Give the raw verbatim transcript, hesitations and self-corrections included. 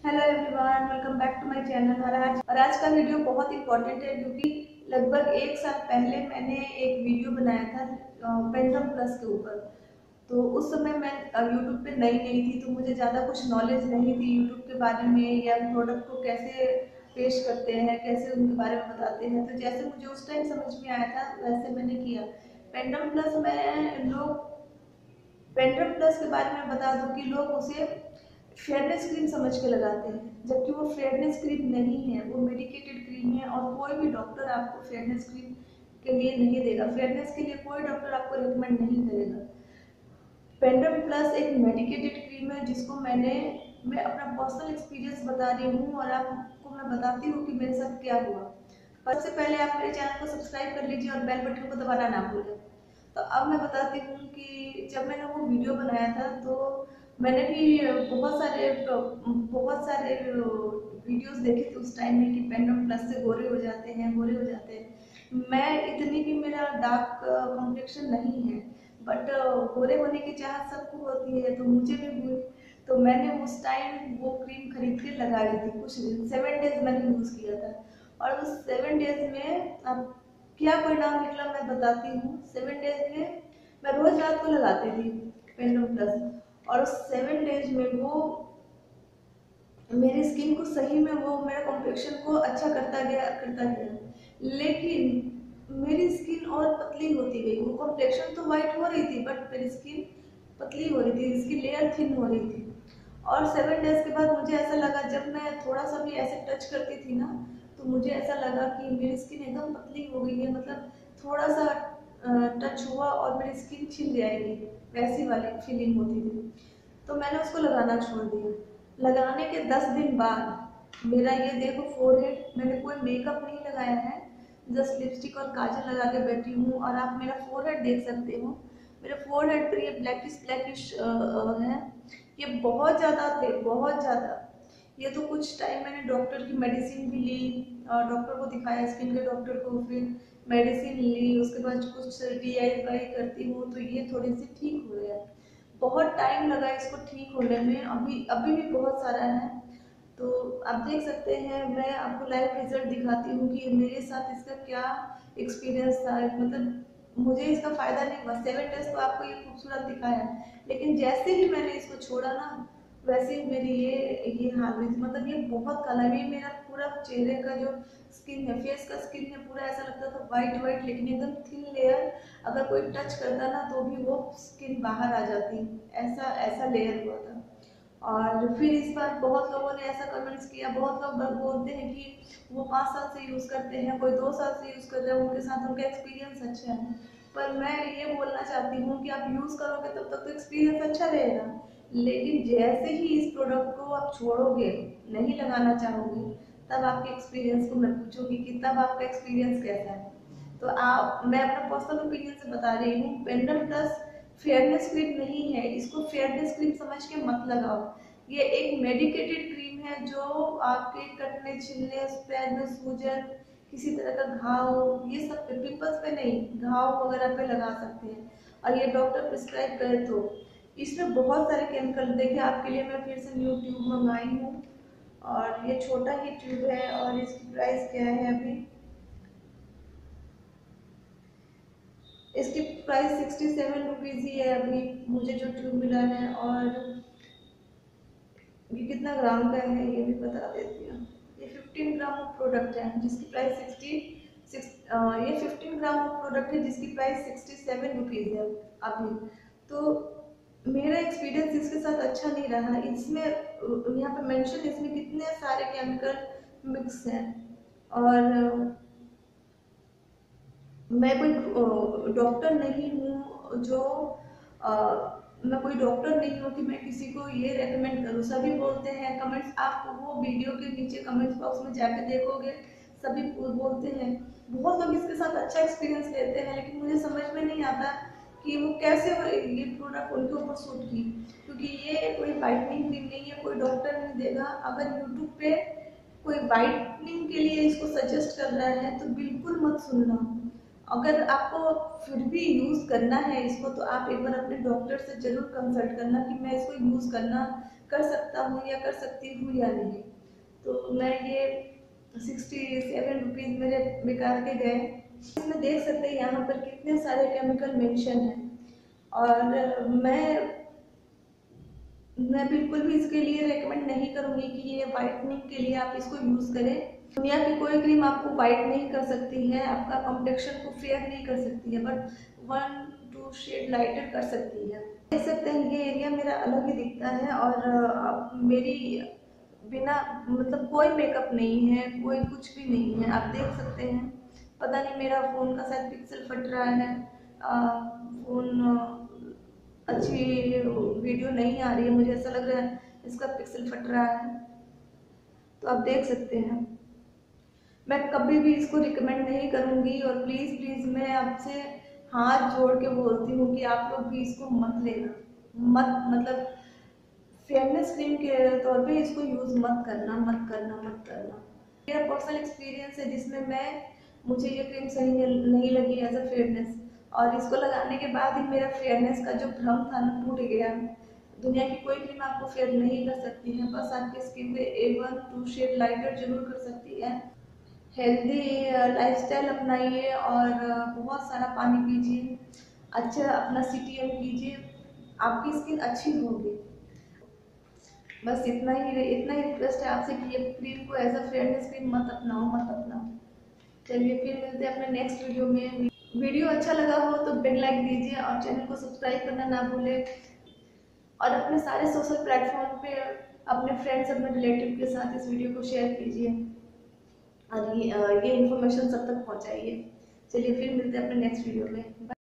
Hello everyone, welcome back to my channel. और आज और आज का वीडियो बहुत इंपॉर्टेंट है क्योंकि लगभग एक साल पहले मैंने एक वीडियो बनाया था पेंडम प्लस के ऊपर। तो उस समय मैं यूट्यूब पे नई नई थी, तो मुझे ज़्यादा कुछ नॉलेज नहीं थी यूट्यूब के बारे में या प्रोडक्ट को कैसे पेश करते हैं, कैसे उनके बारे में बताते हैं। तो जैसे मुझे उस टाइम समझ में आया था वैसे मैंने किया। पेंडम प्लस में लोग पेंडम प्लस के बारे में बता दूं कि लोग उसे फेयरनेस क्रीम समझ के लगाते हैं, जबकि वो फेयरनेस क्रीम नहीं है, वो मेडिकेटेड क्रीम है। और कोई भी डॉक्टर आपको फेयरनेस क्रीम के लिए नहीं देगा, फेयरनेस के लिए कोई डॉक्टर आपको रिकमेंड नहीं करेगा। पेंडम प्लस एक मेडिकेटेड क्रीम है जिसको मैंने मैं अपना पर्सनल एक्सपीरियंस बता रही हूँ और आपको मैं बताती हूँ कि मेरे साथ क्या हुआ। सबसे पहले आप मेरे चैनल को सब्सक्राइब कर लीजिए और बेल बटन को दबाना ना भूलें। तो अब मैं बताती हूँ कि जब मैंने वो वीडियो बनाया था तो मैंने भी बहुत सारे बहुत सारे वीडियोस देखे थे उस टाइम में कि पेंडम प्लस से गोरे हो जाते हैं गोरे हो जाते हैं। मैं इतनी भी मेरा डार्क कॉम्प्लेक्शन नहीं है, बट गोरे होने की चाहत सबको होती है, तो मुझे भी हुई। तो मैंने उस टाइम वो क्रीम खरीद के लगा ली थी। कुछ सेवन डेज मैंने यूज़ किया था और उस सेवन डेज में अब क्या परिणाम निकला मैं बताती हूँ। सेवन डेज में मैं रोज रात को लगाती थी पेंडम प्लस, और उस सेवन डेज में वो मेरी स्किन को सही में वो मेरा कॉम्प्लेक्शन को अच्छा करता गया करता गया लेकिन मेरी स्किन और पतली होती गई। वो कॉम्प्लेक्शन तो वाइट हो रही थी बट मेरी स्किन पतली हो रही थी, इसकी लेयर थिन हो रही थी। और सेवन डेज के बाद मुझे ऐसा लगा, जब मैं थोड़ा सा भी ऐसे टच करती थी ना, तो मुझे ऐसा लगा कि मेरी स्किन एकदम पतली हो गई है। मतलब थोड़ा सा टच हुआ और मेरी स्किन छिल जाएगी, वैसी वाली फीलिंग होती थी। तो मैंने उसको लगाना छोड़ दिया। लगाने के दस दिन बाद मेरा ये देखो फोरहेड, मैंने कोई मेकअप नहीं लगाया है, जस्ट लिपस्टिक और काजल लगा के बैठी हूँ और आप मेरा फोरहेड देख सकते हो। मेरे फोरहेड पर ये ब्लैकिश ब्लैकिश है, ये बहुत ज़्यादा थे, बहुत ज़्यादा। ये तो कुछ टाइम मैंने डॉक्टर की मेडिसिन भी ली, डॉक्टर को दिखाया, स्किन के डॉक्टर को, फिर मेडिसिन ली, उसके बाद कुछ डी आई वाई करती हूँ तो ये थोड़ी सी ठीक हो गया। बहुत टाइम लगा इसको ठीक होने में, अभी अभी भी बहुत सारा है। तो आप देख सकते हैं, मैं आपको लाइव रिजल्ट दिखाती हूँ कि मेरे साथ इसका क्या एक्सपीरियंस था। मतलब मुझे इसका फायदा नहीं हुआ। सेवन डेज तो आपको ये खूबसूरत दिखाया, लेकिन जैसे ही मैंने इसको छोड़ा ना, वैसे ही मेरी ये ये हाल हुई थी। मतलब ये बहुत काला है, ये मेरा पूरा चेहरे का जो स्किन है, फेस का स्किन है, पूरा ऐसा लगता था वाइट वाइट, लेकिन एकदम थिन लेयर। अगर कोई टच करता ना तो भी वो स्किन बाहर आ जाती, ऐसा ऐसा लेयर हुआ था। और फिर इस बार बहुत लोगों ने ऐसा कमेंट्स किया, बहुत लोग बोलते हैं कि वो पाँच साल से यूज़ करते हैं, कोई दो साल से यूज़ कर रहे हैं, उनके साथ उनका एक्सपीरियंस अच्छा है। पर मैं ये बोलना चाहती हूँ कि आप यूज़ करोगे तब तक तो एक्सपीरियंस अच्छा रहेगा, लेकिन जैसे ही इस प्रोडक्ट को आप छोड़ोगे, नहीं लगाना चाहोगे, तब आपके एक्सपीरियंस को मैं पूछूंगी कि तब आपका एक्सपीरियंस कैसा है। तो आप मैं अपना पर्सनल ओपिनियन से बता रही हूँ, पेंडम प्लस फेयरनेस क्रीम नहीं है, इसको फेयरनेस क्रीम समझ के मत लगाओ। ये एक मेडिकेटेड क्रीम है जो आपके कटने, छिलने, पैर में सूजन, किसी तरह का घाव, ये सब पे, पिंपल्स पे नहीं, घाव वगैरह पे लगा सकते हैं। और ये डॉक्टर प्रिस्क्राइब करे तो। इसमें बहुत सारे केमिकल, देखिए आपके लिए मैं फिर से न्यू ट्यूब मंगाई हूँ और ये छोटा ही ट्यूब है और इसकी प्राइस क्या है अभी, इसकी प्राइस सिक्सटी सेवन रुपीज़ ही है अभी मुझे जो ट्यूब मिला है। और ये कितना ग्राम का है ये भी बता देती हूँ। ये फिफ्टीन ग्राम प्रोडक्ट है जिसकी प्राइस सिक्सटी सिक्स ये फिफ्टीन ग्राम प्रोडक्ट है जिसकी प्राइस सिक्सटी सेवन रुपीज़ है अभी। तो मेरा एक्सपीरियंस इसके साथ अच्छा नहीं रहा। इसमें यहाँ पे मेंशन, इसमें कितने सारे केमिकल मिक्स हैं। और मैं कोई डॉक्टर नहीं हूँ जो आ, मैं कोई डॉक्टर नहीं हूँ कि मैं किसी को ये रेकमेंड करूँ। सभी बोलते हैं कमेंट्स, आप वो वीडियो के नीचे कमेंट्स बॉक्स में जाके देखोगे, सभी बोलते हैं। बहुत लोग इसके साथ अच्छा एक्सपीरियंस लेते हैं, लेकिन मुझे समझ में नहीं आता कि वो कैसे ये प्रोडक्ट उनके ऊपर सूट की, क्योंकि ये कोई वाइटनिंग क्रीम नहीं है, कोई डॉक्टर नहीं देगा। अगर यूट्यूब पे कोई वाइटनिंग के लिए इसको सजेस्ट कर रहा है तो बिल्कुल मत सुनना। अगर आपको फिर भी यूज़ करना है इसको, तो आप एक बार अपने डॉक्टर से ज़रूर कंसल्ट करना कि मैं इसको यूज़ करना कर सकता हूँ या कर सकती हूँ या नहीं। तो मैं ये सिक्सटी सेवन रुपीज़ मेरे बेकार के गए। इसमें देख सकते हैं यहाँ पर कितने सारे केमिकल मेंशन हैं, और मैं मैं बिल्कुल भी इसके लिए रेकमेंड नहीं करूँगी कि ये वाइटनिंग के लिए आप इसको यूज़ करें। दुनिया की कोई क्रीम आपको वाइट नहीं कर सकती है, आपका कॉम्प्लेक्शन को फेयर नहीं कर सकती है, but one two shade lighter कर सकती है। देख सकते हैं ये एरिया मेरा अलग ही दिखता है, और अ, मेरी बिना मतलब कोई मेकअप नहीं है, कोई कुछ भी नहीं है, आप देख सकते हैं। पता नहीं मेरा फ़ोन का शायद पिक्सल फट रहा है, फ़ोन अच्छी वीडियो नहीं आ रही है, मुझे ऐसा लग रहा है इसका पिक्सल फट रहा है। तो आप देख सकते हैं, मैं कभी भी इसको रिकमेंड नहीं करूँगी, और प्लीज़ प्लीज़ मैं आपसे हाथ जोड़ के बोलती हूँ कि आप लोग भी इसको मत लेना, मत मतलब फेयरनेस क्रीम के तौर पे इसको यूज़ मत करना, मत करना, मत करना। मेरा पर्सनल एक्सपीरियंस है जिसमें मैं मुझे ये क्रीम सही नहीं लगी एज अ फेयरनेस, और इसको लगाने के बाद ही मेरा फेयरनेस का जो भ्रम था ना टूट गया। दुनिया की कोई क्रीम आपको फेयर नहीं कर सकती है, बस आपकी स्किन पे a one two shade lighter जरूर कर सकती है। हेल्दी लाइफस्टाइल अपनाइए, और बहुत सारा पानी पीजिए, अच्छा अपना सी टी एम कीजिए, आपकी स्किन अच्छी होगी। बस इतना ही इतना ही रिक्वेस्ट है आपसे कि ये क्रीम को एज अ फेयरनेस क्रीम मत अपनाओ, मत अपनाओ। चलिए फिर मिलते हैं अपने नेक्स्ट वीडियो में। वीडियो अच्छा लगा हो तो बिग लाइक दीजिए, और चैनल को सब्सक्राइब करना ना भूलें, और अपने सारे सोशल प्लेटफॉर्म पे अपने फ्रेंड्स, अपने रिलेटिव के साथ इस वीडियो को शेयर कीजिए, और ये ये इन्फॉर्मेशन सब तक पहुंचाइए। चलिए फिर मिलते हैं अपने नेक्स्ट वीडियो में।